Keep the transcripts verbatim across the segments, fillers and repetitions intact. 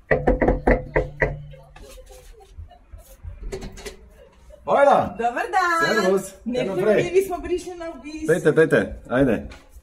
Bojla! Dobar dan! Servus! Nepremljivi smo prišli na obisk. Pejte, pejte, ajde.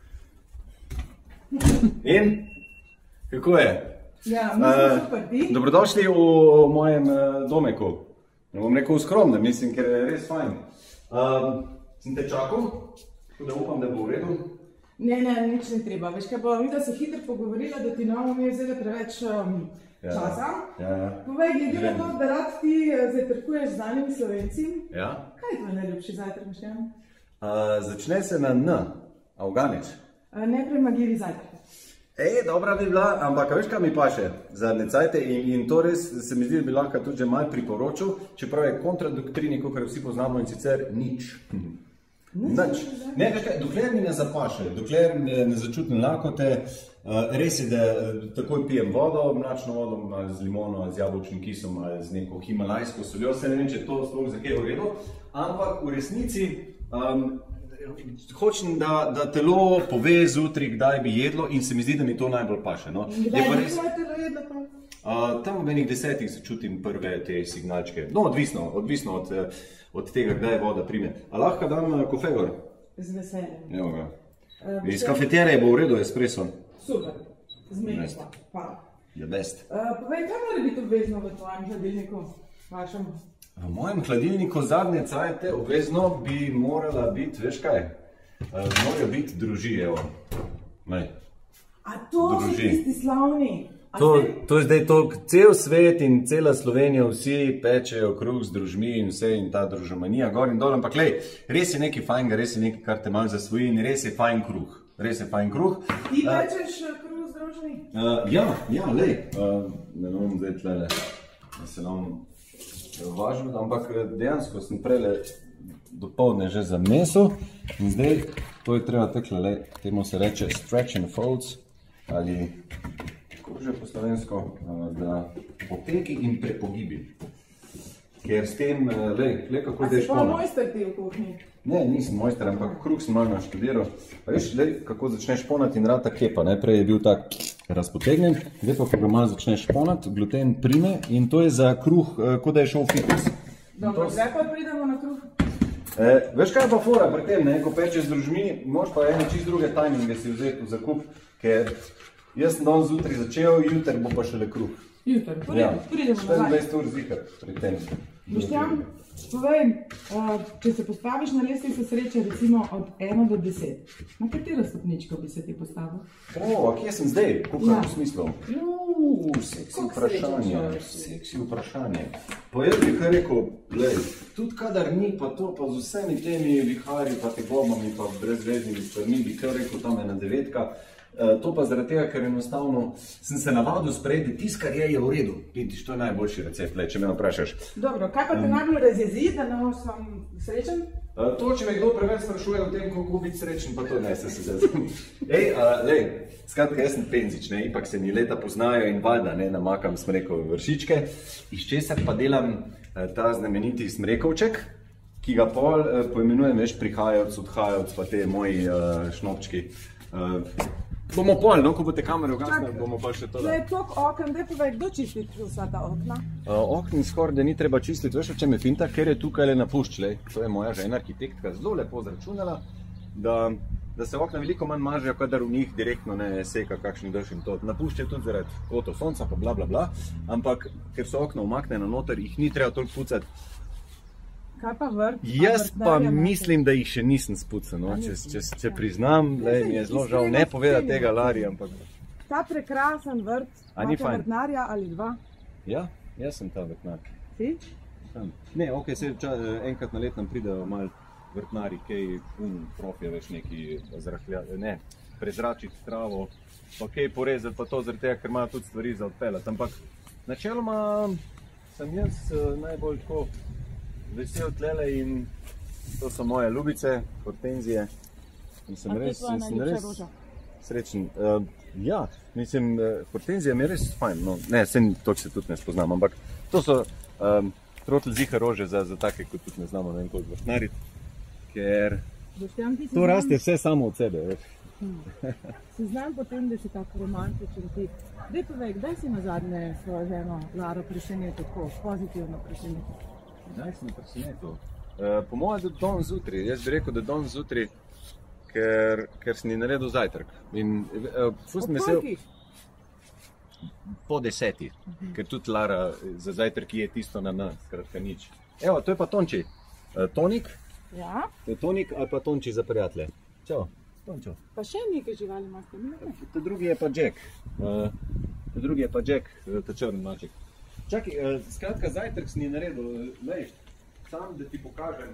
In? Kako je? Ja, mi smo super, ti? Dobrodošli v mojem domeku. Ne bom rekel skromno, mislim, ker je res fajn. Sem te čakal, tako da upam, da bo v redu. Ne, ne, nič ne treba. Veš kaj, bo mi da se hitro pogovorila, da ti ne bomo vzeli preveč časa. Povej, glede na to, da rad ti zajtrkuješ z znanimi Slovenci. Kaj je tvoj najljubši zajtrk, Boštjan? Začne se na N, Afganič. Nepremagljivi zajtrk. Ej, dobra bi bila, ampak veš, kaj mi paše zadnje cajte in to res se mi zdi, da bi lahko tudi že malo priporočil, čeprav je kontradoktrini, kakor vsi poznamo in sicer nič. Nič. Ne, veš kaj, dokler mi ne zapaše, dokler ne začutim lakote, res je, da takoj pijem vodo, mlačno vodo, ali z limono, ali z jabolčnim kisom, ali z neko himalajsko soljo, se ne vem, če to sploh za kaj je v redu, ampak v resnici hočem, da telo pove zjutraj, kdaj bi jedlo in se mi zdi, da mi to najbolj paše. Kdaj bi tvoje telo jedlo pa? Tam v enih desetih se čutim prve te signalčke. No, odvisno, odvisno od tega, kdaj voda prime. A lahko dam kofe gor? Z veseljem. Evo ga. Iz kafeterije bo v redu espresso. Super. Zmeni pa. Hvala. Je best. Povej, kaj mora biti obvezno v tvojem hladilniku? Vašem? V mojem hladilniku zadnje cajte obvezno bi morala biti, veš kaj, morajo biti druži, evo. A to so tisti slavni? To je zdaj to, cel svet in cela Slovenija, vsi pečejo kruh z družmi in vse in ta družomanija gor in dol, ampak lej, res je nekaj fajnega, res je nekaj, kar te malo zasvoji in res je fajn kruh. Res je fajn kruh. Ti pečeš kruh z družmi? Ja, ja, lej, ne bom zdaj tlele, da se nam važil, ampak dejansko sem prele dopoldne že zamesel in zdaj to je treba takle, temu se reče stretch and folds ali kako že po slovensko, da poteki in prepogibi. Ker s tem, lej, le kako zdaj špona. A si pa mojster ti v kuhinji? Ne, nisem mojster, ampak kruh sem malo naštudiral. Pa veš, lej, kako začneš šponati in rata kepa. Najprej je bil tak razpotegnen, zdaj pa, ko ga malo začneš šponati, gluten prime in to je za kruh, kot da je šel fitness. Dobro, zdaj pa pridemo na kruh. Veš kaj pa fora pri tem, ko pečeš z družmi, moraš pa ene čist druge tajminge si vzeti v zakup, ker jaz sem danes zjutraj začel, jutri bo pa šele kruh. Jutri, pridemo nazaj. štiriindvajset ur zihar pri tem. Boštjan, povej, če se postaviš na lestvico sreče recimo od ena do deset, na katero stopničko bi se ti postavil? O, a kje sem zdaj? Kako v smislu? Juuu, seksi vprašanje, seksi vprašanje. Pa jaz bi kar rekel, glej, tudi kadar ni pa to, pa z vsemi temi viharji, pa tegobami, pa brezveznimi stvarmi, bi kar rekel tam ena devetka. To pa zaradi tega, ker enostavno sem se navadil sprejeti tis, kar je, je v redu. Vidiš, to je najboljši recept, če me vprašaš. Dobro, kaj pa te najbolj razjezi, da ne boš sam srečen? To, če me kdo preveč sprašuje o tem, kako biti srečen, pa to ne se se zdaj. Ej, lej, skratka, jaz sem penzič, ne, ipak se mi leta poznajo in valjda, ne, namakam smrekove vršičke, iz česar pa delam ta znameniti smrekovček, ki ga pol poimenujem, veš, prihajavc, odhajavc, pa te moji šnopčki. Bomo pol, no, ko bote kamere ugasnili, bomo pa še to da. Le, tok okn, daj povej, kdo čisti vsa ta okna? Okn skoraj, da ni treba čistiti, veš, o čem je finta, ker je tukaj le napušč, lej. To je moja žena arhitektka zelo lepo zračunala, da se okna veliko manj mažejo, kadar v njih direktno ne seka kakšni dež in to. Napušč je tudi zaradi kotov sonca, pa bla bla bla, ampak ker so okna umaknjena noter, jih ni treba toliko pucati. Kaj pa vrt? Jaz pa mislim, da jih še nisem spucal, no, če priznam, mi je zelo žal ne povedati tega, Lari, ampak... Ta prekrasen vrt, imate vrtnarja ali dva? Ja, jaz sem ta vrtnar. Si? Ne, ok, se enkrat na let nam pridejo malo vrtnari, kaj profje veš neki zrahljati, ne, prezračiti travo, pa kaj porezati, pa to zaradi tega, ker imajo tudi stvari za odpeljati, ampak načeloma sem jaz najbolj tako vesel tlele in to so moje ljubice, hortenzije in sem res, sem res srečen. Ja, mislim, hortenzija mi je res fajn, no, ne, sem toliko se tudi ne spoznam, ampak to so trotl ziha rože za take, kot tudi ne znamo ne vem koliko vrtnariti, ker to raste vse samo od sebe, veš. Si znam potem, da si tako romantičen tip. Dej povej, kdaj si nazadnje svojo ženo Laro presenetil tako, pozitivno presenetil? Kdaj si me presenetil? Uh, po mojem, da don zjutraj. Jaz bi rekel, da don zjutraj, ker, ker sem ji naredil zajtrk. In, uh, Ob kolikih? Po deseti, uh -huh. Ker tudi Lara za zajtrk je tisto na N, skratka nič. Evo, to je pa Tonči. Uh, tonik? Ja. To je Tonik ali pa Tonči za prijatelje. Čau, Tončo. Pa še nekaj živali imate, ne? To drugi je pa Jack. Uh, to drugi je pa Jack, ta črn maček. Čakaj, uh, skratka zajtrk sem ji naredil, lej, sam da ti pokažem.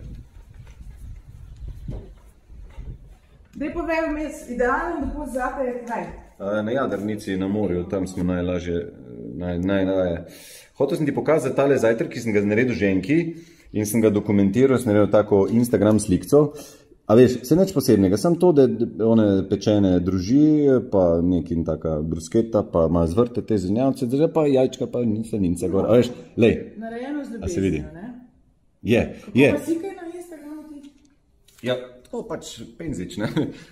Dej povej vmes, idealen dopust zate je kaj? Uh, na Jadrnici, na morju, tam smo najlažje, naj, najlažje. Hotel sem ti pokazati tale zajtrk, ki sem ga naredil ženki in sem ga dokumentiral, sem naredil tako Instagram slikco. A veš, se nič posebnega, samo to, da one pečene druži, pa nekaj taka brusketa, pa malo zvrte te zelenjavce, zdaj pa jajčka, pa slaninca gor. A veš, lej. Narejeno z ljubeznijo, ne? Je, je. Kako pa si kaj na Instagramu ti? Ja, to pač penzič, ne?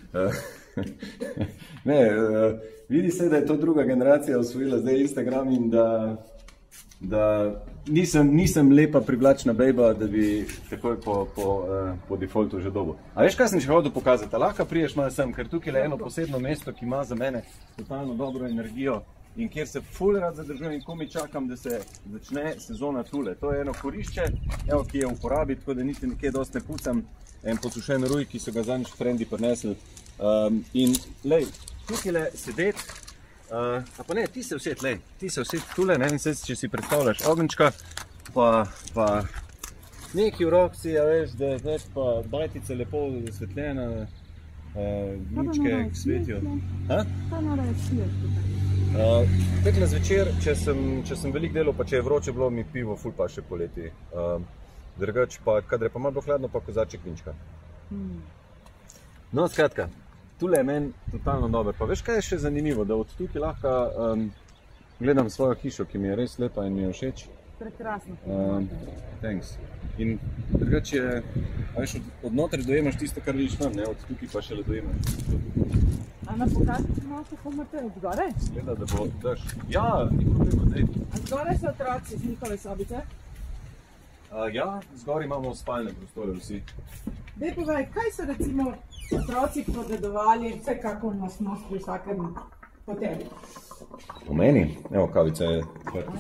Ne, vidi se, da je to druga generacija osvojila zdaj Instagram in da, da nisem, nisem lepa privlačna bejba, da bi takoj po, po, po defaultu že dobil. A veš, kaj sem še hodil pokazati? Lahko priješ malo sem, ker tukaj je eno posebno mesto, ki ima za mene totalno dobro energijo in kjer se ful rad zadržujem in komi čakam, da se začne sezona tule. To je eno korišče, evo, ki je v uporabi, tako da niti nekaj dosti ne pucam. En posušen ruj, ki so ga zadnjič frendi prinesli. Um, in lej, tukaj le sedeti, uh, a pa ne, ti se vseti, lej, ti se vseti tule, ne, in se, če si predstavljaš ognčka, pa, pa neki v rokci, a veš, da je pa bajtice lepo osvetljena, uh, lučke svetijo. Ha? Ta naraje sliješ tukaj. Uh, Tekle zvečer, če sem, če sem veliko delal, pa če je vroče bilo, mi pivo ful pa še poleti. Uh, Drugač pa, kadar je pa malo bo hladno, pa kozarček vinčka. Hmm. No, skratka, tule je meni totalno dober. Pa veš, kaj je še zanimivo, da od tukaj lahko um, gledam svojo hišo, ki mi je res lepa in mi je všeč. Prekrasno. Um, thanks. In drugač je, a veš, od, od notri dojemaš tisto, kar vidiš tam, ne, od tukaj pa šele dojemaš. A na pokazati malo, kako imate od zgore? Gleda, da bo daš. Ja, ni problema, dej. A zgore so otroci z njihove sobice? Uh, ja, zgor imamo spalne prostore vsi. Dej povej, kaj so recimo otroci podedovali, vsekako nas nos pri vsakem hotelu? Po meni? Evo, kavica je prva.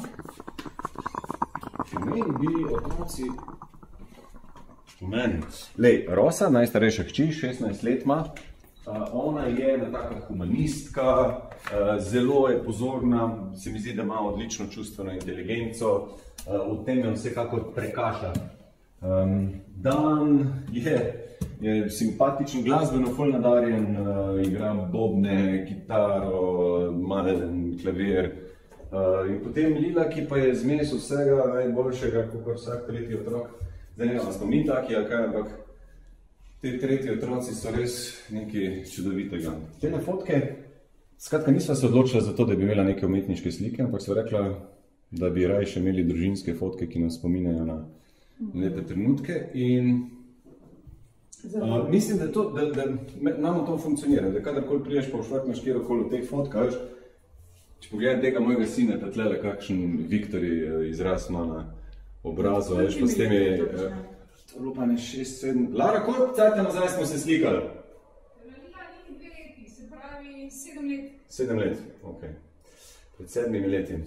Po meni bi otroci... Po meni. Lej, Rosa, najstarejša hči, šestnajst let ima. Uh, ona je ena taka humanistka, uh, zelo je pozorna, se mi zdi, da ima odlično čustveno inteligenco. Uh, v tem je vsekakor prekaša. Um, Dan je, je simpatičen, glasbeno ful nadarjen, uh, igra bobne, kitaro, malen klavir. Uh, in potem Lila, ki pa je zmes vsega najboljšega, kot vsak tretji otrok. Zdaj ne vem, smo mi taki ali kaj, ampak te tretji otroci so res nekaj čudovitega. Tele fotke, skratka, nisva se odločila za to, da bi imela neke umetniške slike, ampak sva rekla, da bi raje še imeli družinske fotke, ki nas spominjajo na lepe trenutke. In uh, mislim, da, to, da, da nam to funkcionira, da kadarkoli priješ pa všvrtnaš kjerokoli od teh fotka, veš, če pogledaj tega mojega sina, ta tlele, kakšen Viktori izraz ima na obrazu, veš, pa s tem je... Uh, to bilo pa ne šest, sedem... Lara, koliko cajta nazaj smo se slikali? Lila nekaj dve leti, se pravi sedem let. Sedem let, ok. Pred sedmimi leti.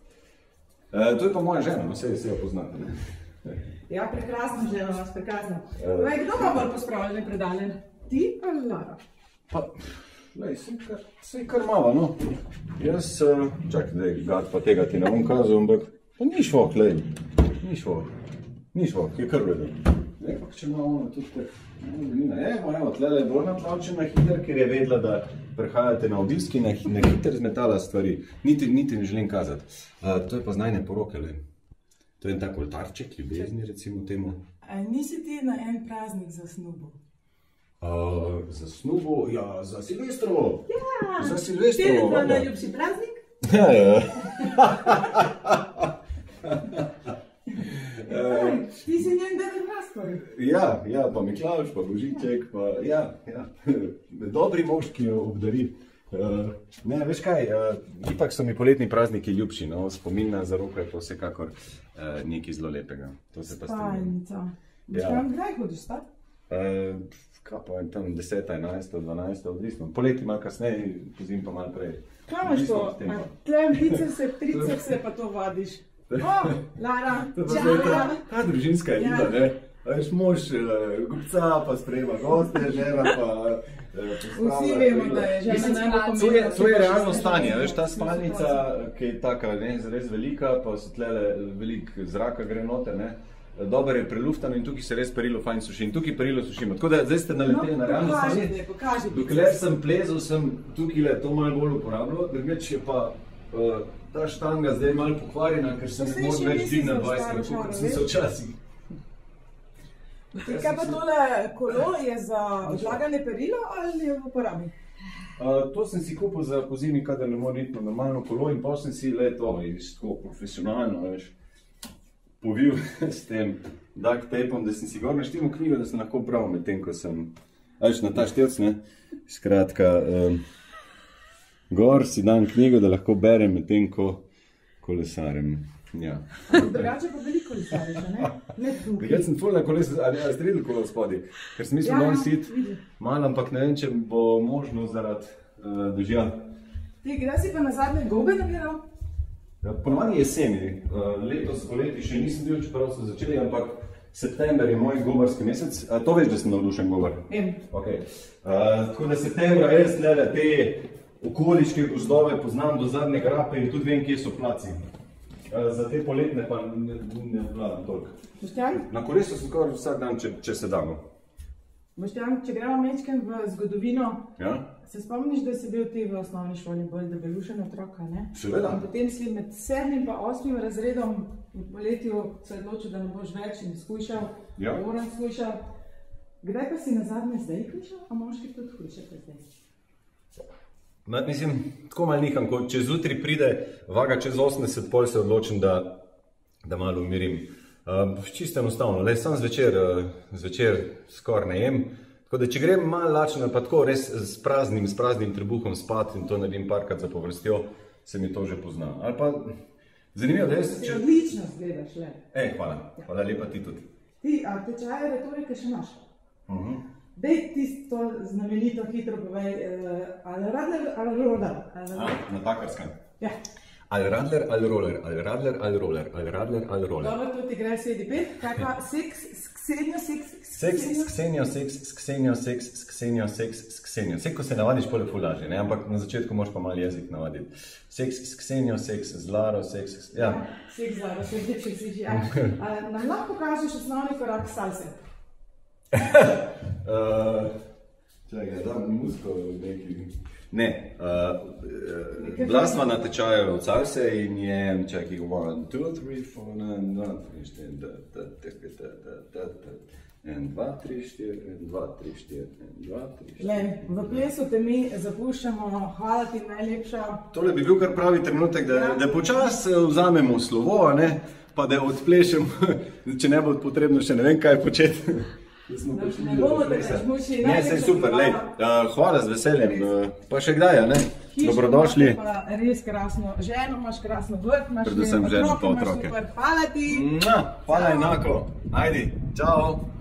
Uh, to je pa moja žena, no, vse jo poznate, ne? Ja, prekrasna žena vas, prekrasna. Uh, Kdo pa bolj pospravljene predalje? Ti ali Lara? Pa, lej, sej kar malo, no. Jaz, uh, čakaj, da je gad pa tega ti ne bom kazal, ampak pa ni švok, lej, ni švok, ni švok, je kar vredo. Nekak, če ima ono tudi tak, evo, evo, tlele je bolj naplavčena hiter, ker je vedela, da prihajate na obisk in ne hiter zmetala stvari. Niti, niti ne želim kazati. Uh, to je pa znajne poroke, le. To je en tak oltarček, ljubezni, recimo temu. A nisi ti na en praznik za snubo? Uh, za snubo? Ja, za Silvestrovo. Ja! Za Silvestrovo. Ti je tvoj najljubši praznik? Ja, ja. Ti si njen dan odrastel. skoraj. Ja, ja, pa Miklavž, pa Božiček, pa ja, ja. Dobri mož, ki jo obdari. Uh, ne, veš kaj, uh, ipak so mi poletni prazniki ljubši, no, spomin na Zaroko je to vsekakor uh, nekaj zelo lepega. To se pa Spalnica. Ja. Kdaj hodiš stat? Uh, kaj pa, tam deseta, enajsta, dvanajsta, odvisno. Poleti malo kasneje, pozimi pa malo prej. Kaj imaš to? Tlem bicep, tricep se pa to vadiš. O, Lara, čau! Ta družinska je ida, ne? Veš, mož gubca, pa sprejema goste, žena pa... Vsi vemo, da je žena najbolj. To je realno stanje, veš, ta spalnica, ki je taka, ne, res velika, pa se tlele veliko zraka gre noter, ne? Dober je preluftano in tukaj se res perilo fajn suši in tukaj perilo sušimo. Tako da zdaj ste naleteli na realno stanje. Dokler sem plezal, sem tukaj to malo bolj uporabljal, drugače je pa ta štanga zdaj malo pokvarjena, ker se ne može več dvigniti na dvajset, kot sem se včasih. Kaj pa tole kolo je za odlaganje perila ali je v uporabi? To sem si kupil za pozimi, kadar ne more iti na normalno kolo in pa sem si le to, tako profesionalno, veš, povil s tem duct tapom, da sem si gor naštel knjigo, da sem lahko bral med tem, ko sem, veš, na ta štelc, ne, skratka, um, gor si dan knjigo, da lahko berem med tem, ko kolesarem. Ja. Drugače pa veliko kolesariš, ne? Ne tukaj. Jaz sem ful na kolesu, ali ja, stredil kolo spodi, ker sem mislil, da on sit malo, ampak ne vem, če bo možno zaradi uh, dežja. Ti, kdaj si pa nazadnje gobe nabiral? Ja, ponovadi jeseni, uh, letos poleti še nisem bil, čeprav so začeli, ampak september je moj gobarski mesec. A to veš, da sem navdušen gobar? Vem. Okay. Uh, tako da septembra jaz tlele te okoliške gozdove poznam do zadnje grape in tudi vem, kje so placi. Uh, za te poletne pa ne, ne vladam toliko. Boštjan? Na kolesu sem kar vsak dan, če, če se damo. Boštjan, če gremo mečkem v zgodovino, ja? Se spomniš, da si bil ti v osnovni šoli bolj debelušen otroka, ne? Seveda. In potem si med sedmim pa osmim razredom v poletju se odločil, da ne boš več in skušal, ja. Moram skušal. Kdaj pa si nazadnje zdaj kušal, a moški tudi hujšate zdaj? Ma, mislim, tako malo niham, ko čez jutri pride vaga čez osemdeset, pol se odločim, da, da malo umirim. Uh, čisto enostavno, le sam zvečer, uh, zvečer skoraj ne jem. Tako da, če grem malo lačen, pa tako res s praznim, s praznim trebuhom spat in to naredim parkrat za povrstjo, se mi to že pozna. Ali pa, zanimivo, da jaz... Če... Odlično zgledaš, le. E, hvala. Ja. Hvala lepa ti tudi. Ti, a tečaje retorike še imaš? Uh -huh. Dej tisto znamenito hitro povej, uh, ali radler, ali roller. A, na takarskem. Ja. Ali radler, ali roller, ali radler, ali roller, ali radler, ali roller. Dobro, to ti gre sedi pet. Kaj pa seks, Ksenijo, seks, seks, s Ksenijo, seks, s Ksenijo, seks, s Ksenijo, seks, s Ksenijo. Sek, ko se navadiš, pol je ful lažje, ne? Ampak na začetku moraš pa malo jezik navaditi. Seks, s Ksenijo, seks, z Laro, seks, s... ja. Seks z Laro, seks, seks, seks, ja. Nam lahko kažeš osnovni korak salse? uh, čakaj, dam muziko neki... Ne, uh, bila sva na tečaju od salse in je, čakaj, one, two, three, four, nine, dva, tri, štiri, da, da, da, da, da, da, da, en, dva, tri, štiri, en, dva, tri, štiri, en, dva, tri, štiri. Le, v plesu te mi zapuščamo, hvala ti najlepša. Tole bi bil kar pravi trenutek, da, ja. Da počas vzamemo slovo, ne, pa da odplešemo, če ne bo potrebno še ne vem kaj početi. Ne bomo te več muči. Ne, se je super, lej. Uh, hvala z veseljem. Uh, pa še kdaj, ne? Hiško dobrodošli. Pa res krasno. Ženo imaš krasno, vrt imaš, predvsem ženo pa otroke. Hvala ti. Hvala enako. Ajdi, čau.